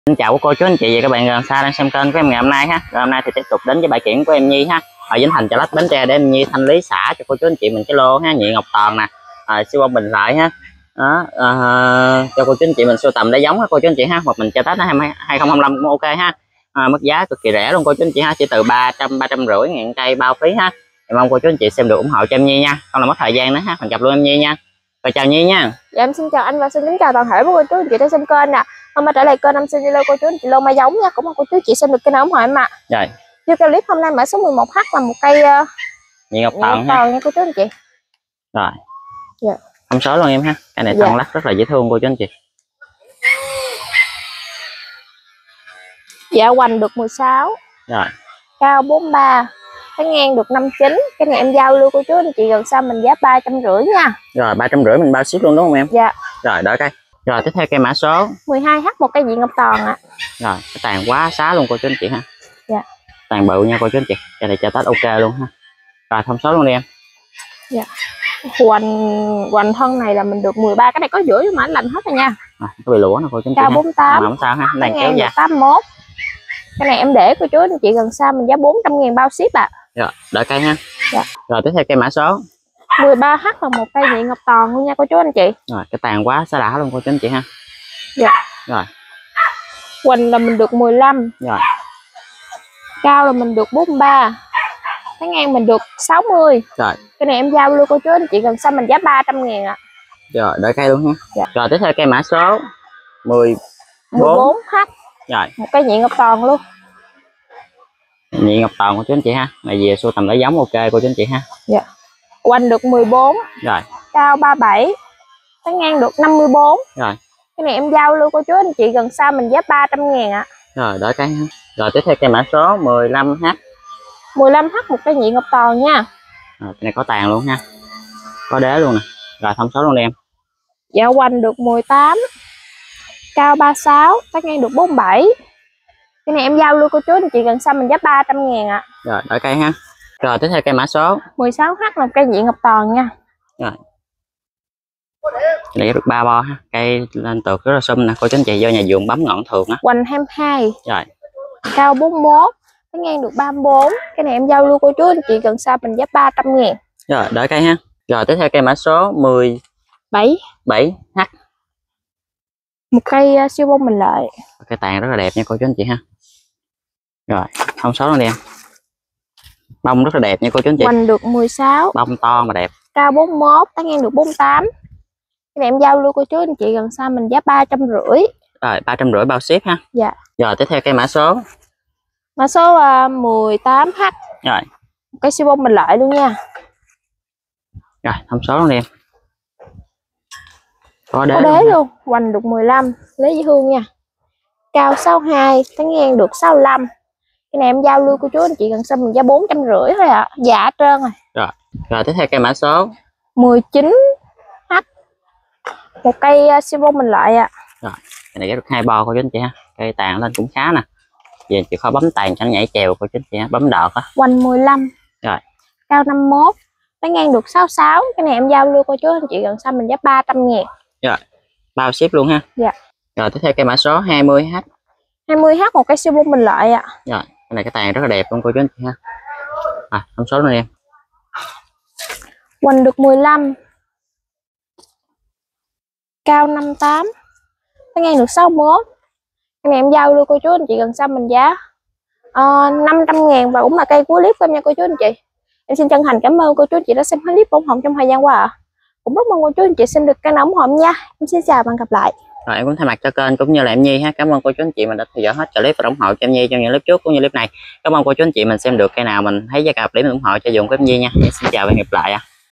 Xin chào cô chú anh chị và các bạn gần xa đang xem kênh của em ngày hôm nay ha. Rồi hôm nay thì tiếp tục đến với bài kiện của em Nhi ha. Ở Vĩnh Thành Chợ Lách Bến Tre để em Nhi thanh lý xả cho cô chú anh chị mình cái lô ha, nhị ngọc toàn nè, siêu bông bình lợi ha. Đó, cho cô chú anh chị mình sưu tầm để giống ha cô chú anh chị ha, hoặc mình cho Tết nó 2025 cũng ok ha. Mức giá cực kỳ rẻ luôn cô chú anh chị ha, chỉ từ 350 ngàn cây bao phí ha. Em mong cô chú anh chị xem được ủng hộ cho em Nhi nha. Không là mất thời gian nữa ha, mình gặp luôn em Nhi nha. Rồi chào Nhi nha. Dạ em xin chào anh và xin kính chào toàn thể của cô chú anh chị đã xem kênh nè. Hôm nay trở lại kênh em xin hello cô chú anh chị lô mai giống nha. Cũng mong cô chú chị xem được kênh ủng hộ em ạ. Rồi. Video clip hôm nay mã số 11H là một cây nhị ngọc toàn nha cô chú anh chị. Rồi. Dạ. Thông số luôn em ha. Cái này thân lắc rất là dễ thương cô chú anh chị. Dạ hoành được 16. Rồi. Cao 43. Cái ngang được 59. Cái này em giao lưu cô chú anh chị gần xa mình giá 350 nha. Rồi 350 mình bao ship luôn đúng không em? Dạ. Rồi đợi cây. Rồi tiếp theo cây mã số 12H một cây nhị ngọc toàn ạ. Rồi cái tàn quá xá luôn cô chú anh chị ha. Dạ. Tàn bự nha cô chú anh chị. Cái này cho Tết ok luôn ha. Rồi thông số luôn đi em. Dạ. Hoành thân này là mình được 13. Cái này có rưỡi mà anh lành hết rồi nha. Có bị lũa nè cô chú anh chị. Cao 48. Mà không sao ha, đang kéo dài 81. Cái này em để cô chú anh chị gần xa mình giá 400 ngàn bao ship ạ. Rồi đợi cây ha. Dạ. Rồi tiếp theo cây mã số 13H là một cây nhị ngọc toàn luôn nha cô chú anh chị. Rồi cái tàn quá xá đã luôn cô chú anh chị ha. Dạ. Rồi. Hoành là mình được 15. Rồi. Cao là mình được 43. Cái ngang mình được 60. Rồi. Cái này em giao luôn cô chú anh chị gần xa mình giá 300 ngàn ạ. Rồi đợi cây luôn ha. Dạ. Rồi tiếp theo cây mã số 14H. Rồi. Một cây nhị ngọc toàn luôn. Nhị ngọc toàn cô chú anh chị ha. Này về sưu tầm lấy giống ok cô chú anh chị ha. Dạ. Hoành được 14. Rồi. Cao 37. Cái ngang được 54. Rồi. Cái này em giao luôn cô chú anh chị gần xa mình giá 300 ngàn ạ. Rồi đợi cây ha. Rồi tiếp theo cây mã số 15H 15H một cây nhị ngọc toàn nha. Rồi, cái này có tàn luôn ha. Có đế luôn nè. Rồi thông số luôn đi em. Dạ hoành được 18. Cao 36. Cái ngang được 47. Cái này em giao luôn cô chú anh chị gần xa mình giá 300 ngàn ạ. Rồi đợi cây ha. Rồi tiếp theo cây mã số 16H là cây nhị ngọc toàn nha. Rồi. Cái này được 3 bo ha. Cây lên tược rất là sum nè cô chú anh chị, do nhà vườn bấm ngọn thường á. Hoành 22. Rồi. Cao 41. Cái ngang được 34. Cái này em giao luôn cô chú anh chị gần xa mình giá 300 ngàn. Rồi đợi cây ha. Rồi tiếp theo cây mã số 17H một cây siêu bông mình lợi. Cây tàn rất là đẹp nha cô chú anh chị ha. Rồi thông số luôn đi em. Bông rất là đẹp nha cô chú anh chị. Hoành được 16. Bông to mà đẹp. Cao 41. Cái ngang được 48. Cái này em giao luôn cô chú anh chị gần xa mình giá 350. Rồi 350 bao ship ha. Dạ. Rồi tiếp theo cây mã số 18H. Rồi. Cây siêu bông mình lợi luôn nha. Rồi thông số luôn đi em. Có đế luôn. Hoành được 15. Lấy dễ thương nha. Cao 62. Cái ngang được 65. Cái này em giao luôn cô chú anh chị gần xa mình giá 450 thôi ạ. Dạ hết trơn rồi. Rồi tiếp theo cây mã số 19H một cây siêu bông mình lợi ạ. Rồi cái này được 2 bo cô chú anh chị ha. Cây tàn lên cũng khá nè. Về chị khó bấm tàn cho nó nhảy chèo cô chú anh chị ha. Bấm đọt á. Hoành 15. Rồi. Cao 51. Cái ngang được 66. Cái này em giao luôn cô chú anh chị gần xa mình giá 300 ngàn. Rồi bao ship luôn ha. Dạ. Rồi tiếp theo cây mã số 20H 20H một cây siêu bông mình lợi ạ. Rồi cái này cái tàn rất là đẹp luôn cô chú anh chị ha. Thông số luôn em. Hoành được 15. Cao 58. Cái ngang được 61. Cái này em giao luôn cô chú anh chị gần xa mình giá 500 ngàn và cũng là cây cuối clip của em nha cô chú anh chị. Em xin chân thành cảm ơn cô chú anh chị đã xem hết clip ủng hộ trong thời gian qua ạ. Cũng rất mong cô chú anh chị xin được kênh ủng hộ nha. Em xin chào và hẹn gặp lại. Rồi em cũng thay mặt cho kênh cũng như là em Nhi ha, cảm ơn cô chú anh chị mình đã theo dõi hết clip và ủng hộ cho em Nhi trong những clip trước cũng như clip này. Cảm ơn cô chú anh chị mình xem được cây nào mình thấy giá cả hợp lý mình ủng hộ cho dùng của em Nhi nha. Em xin chào và hẹn gặp lại ạ.